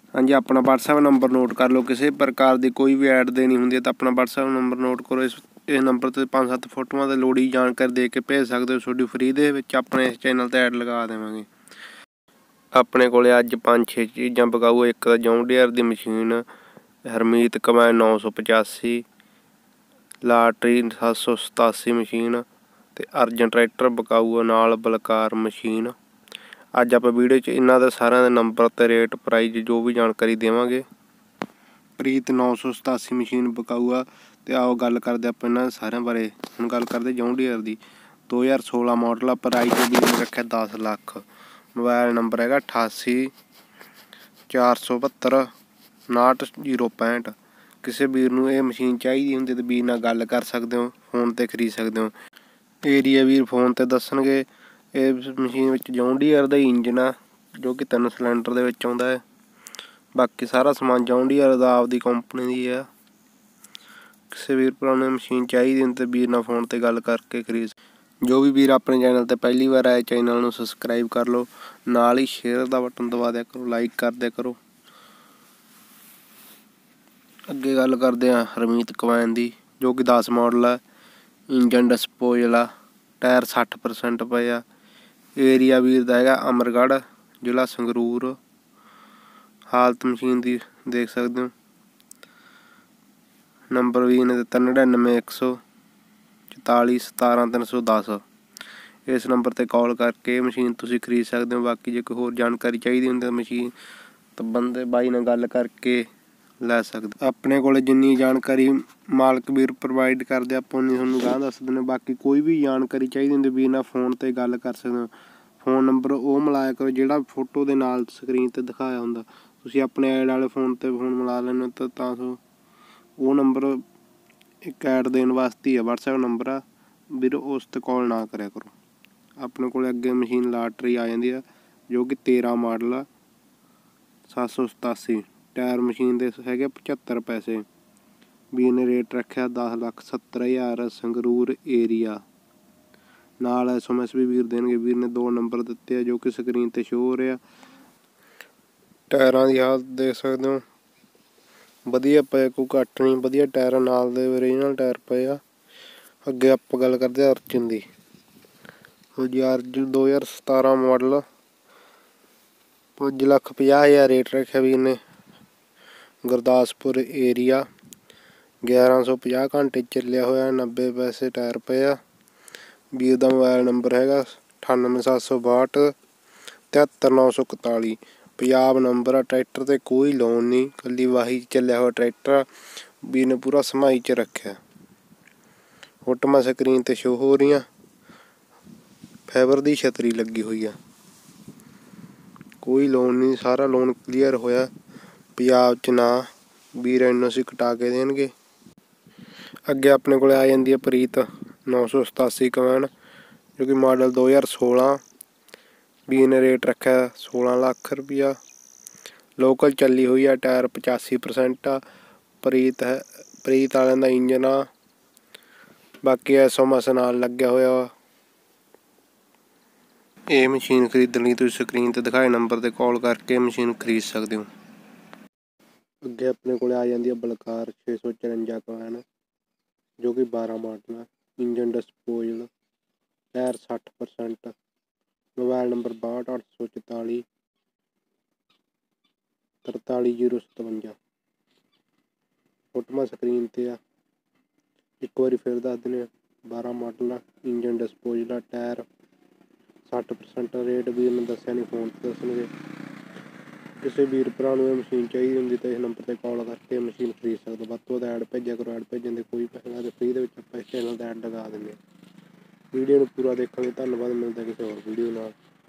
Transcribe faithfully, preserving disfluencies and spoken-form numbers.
हाँ जी, अपना WhatsApp number note कर लो। किसी प्रकार की कोई भी ऐड देनी होंगी तो अपना व्हाट्सएप नंबर नोट करो। इस इस नंबर से पाँच सत्त फोटोआं ते लोड़ी जानकारी दे के भेज सकते हो। थोड़ी फ्री दे विच अपने इस चैनल ते ऐड लगा देवांगे। अपने कोले अज पाँच छे चीज़ां बकाऊ। एक जॉन डीयर दी मशीन हरमीत कमैन नौ सौ पचासी, लाटरी सत्त सौ सतासी मशीन ते अर्जन ट्रैक्टर बकाऊ नाल बलकार मशीन। अज आप वीडियो च इन्हां दे सारिਆਂ ਦੇ नंबर ते रेट प्राइज जो भी जानकारी देवांगे। प्रीत नौ सौ सतासी मशीन बकाऊ आ ते आओ गल करदे आपां इन्हां दे सारिਆਂ बारे। हुण गल करदे जॉन डीयर दी दो हज़ार सोलह मॉडल आ। प्राइज भी रखिआ दस लख। मोबाइल नंबर हैगा अठासी चार सौ बहत्तर उनाहठ जीरो पैंठ। किसी वीर नूं ये मशीन चाहिदी हुंदी ते वीर नाल गल कर सकदे हो, फोन ते खरीद सकदे हो। एरिया वीर फोन ते दस्सणगे। इस मशीन विच जॉन डीयर दा इंजन आ जो कि तीन सिलेंडर दे विच आउंदा है। बाकी सारा समान जॉन डीयर दा आपदी कंपनी दी है। किसी वीर भरा नूं मशीन चाहिदी हुंदी ते वीर नाल फोन ते गल करके खरीद। जो भी वीर अपने चैनल ते पहली बार आए चैनल नूं सबसक्राइब कर लो। नाल ही शेयर दा बटन दबा दिया करो, लाइक कर दिया करो। अगे गल करदे आ हरमीत कमैन दी जो कि दस मॉडल है। इंजन डिस्पोजल आ, टायर सठ परसेंट पे आ। एरिया वीर दा हैगा अमरगढ़, जिला संगरूर। हालत मशीन दी देख सकदे हो। नंबर वीर ने दित्ता नड़िनवे एक सौ चौताली सतारह तीन सौ दस। इस नंबर ते कॉल करके मशीन तुसीं खरीद सकदे हो। बाकी जे कोई होर जानकारी चाहिदी हुंदी तां मशीन तो बंदे बाई नाल गल करके लै सकदे। अपने कोल जिन्नी जानकारी मालक वीर प्रोवाइड करदे आपां उन्नी तुहानूं गांह दस दिन्ने। बाकी कोई भी जानकारी चाहिदी हुंदी वीर नाल फोन ते गल कर सकदे हो। फोन नंबर ओह् मिलाया करो जेह्ड़ा फोटो दे नाल स्क्रीन ते दिखाया हुंदा। तुसीं अपने ऐड आह्ले फोन ते फोन मिला लैन्ने हो तां ओह् नंबर इक ऐड देन वास्ते ही है। व्हाट्सएप नंबर आ वीर उस ते कॉल ना करेआ करो। अपने कोल अगे मशीन लाटरी आ जांदी है जो कि तेरह मॉडल आ, सत्त सौ सतासी। टायर मशीन दे हैगे पचहत्तर पैसे। वीर ने रेट रखेआ दस लख सत्तर हज़ार। संगरूर एरिया नाल एस एम एस भी वीर देणगे। वीर ने दो नंबर दित्ते आ जो कि स्क्रीन ते शो हो रहा। टायरां दी हालत देख सकदे हो, वधिया पे, कोई घट्ट नहीं, वधिया टायर नाल दे ओरिजिनल टायर पे आ। अगे आपां गल करदे अर्जन दी। जी अर्जन दो हज़ार सतारह मॉडल, पाँच लख पचास हज़ार रेट रखेआ वीर ने। गुरदासपुर एरिया, ग्यारह सौ पचास घंटे चलिया होया, नब्बे पैसे टायर पे आ। वीर दा मोबाइल नंबर हैगा अठानवे सत्त सौ बाह्ठ तिहत्तर नौ सौ कताली। पंजाब नंबर आ। ट्रैक्टर ते कोई लोन नहीं, कल्ली वाही चलिया होया ट्रैक्टर आ। वीर ने पूरा समाई च रखेआ। फोटोआं स्क्रीन ते शो हो रही। फाइबर दी छतरी लगी हुई है। कोई लोन नहीं, सारा लोन क्लीयर होया। पंजाब च ना वीर एन ओ सी कटा के देणगे। अगे अपने कोल आ जांदी है प्रीत नौ सौ सतासी कमैन जो कि मॉडल दो हज़ार सोलह। वीर ने रेट रखेआ सोलह लख रुपया। लोकल चली हुई है, टायर पचासी परसेंट आ। प्रीत है प्रीत वालें दा इंजन आ। बाकी एस एम एस नाल लग्या होया। ये मशीन खरीदण लई तुसीं स्क्रीन ते दिखाए नंबर ते कॉल करके मशीन खरीद सकदे हो। अगे अपने कोल आ जांदी है बलकार छे सौ चुरंजा कमैन जो कि बारह मॉडल है। इंजन डिस्पोजल, टायर सठ परसेंट। मोबाइल नंबर बाहठ अठ सौ चौताली तरताली जीरो सतवंजा। फोटोआं स्क्रीन ते आ। एक बारी फिर दस दिन्ने, बारह मॉडल आ, इंजन डिस्पोजल आ, टायर सठ परसेंट। रेट वीर ने दस्सेआ नहीं, फोन ते दस्सणगे। किसी वीर भरा नूं मशीन चाहिदी हुंदी तां इस नंबर ते कॉल करके मशीन खरीद सकदे। वध तों वध ऐड भेजा करो। ऐड भेजण दे कोई पैसे लगदे, फ्री दे विच आपां इस चैनल ते ऐड लगा दिंदे। वीडियो नूं पूरा देखण लई धन्नवाद। मिलदे किसी होर वीडियो नाल।